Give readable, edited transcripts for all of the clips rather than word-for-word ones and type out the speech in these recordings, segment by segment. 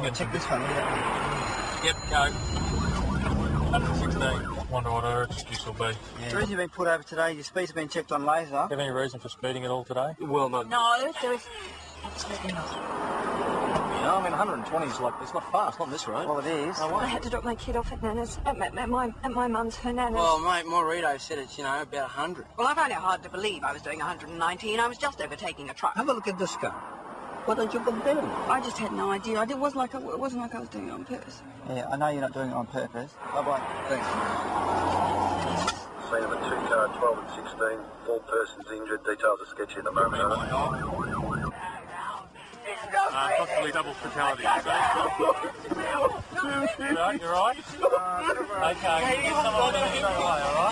check this one, yeah. Yep, go. 116. Wonder what our excuse will be. Yeah. The reason you've been put over today, your speed's been checked on laser. Do you have any reason for speeding at all today? Well, no. No, there is absolutely not. Yeah, I mean, 120 is like, it's not fast, not on this road. Well, it is. I had to drop my kid off at Nana's, at my mum's, her Nana's. Well, mate, Morito said it's, about 100. Well, I found it hard to believe I was doing 119. I was just overtaking a truck. Have a look at this car. Why don't you come down? I just had no idea. It wasn't like I was doing it on purpose. Yeah, I know you're not doing it on purpose. Bye-bye. Thanks. Scene of a 2-car, 12 and 16. 4 persons injured. Details are sketchy at the moment. Possibly double fatality. Right, you're right? Okay, get someone in straight away, alright?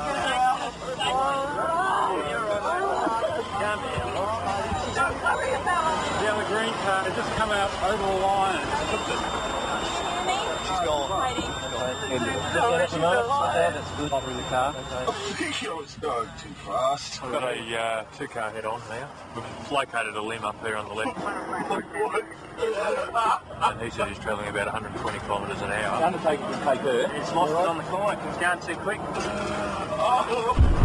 Yeah, the green car has just come out over the line and flipped it. She's gone. That's good. Through the car. It's going too fast. We've got a 2-car head on now. We've located a limb up there on the left. And he said he's travelling about 120 kilometres an hour. The undertaker can take her. He's lost it on the corner. He's going too quick.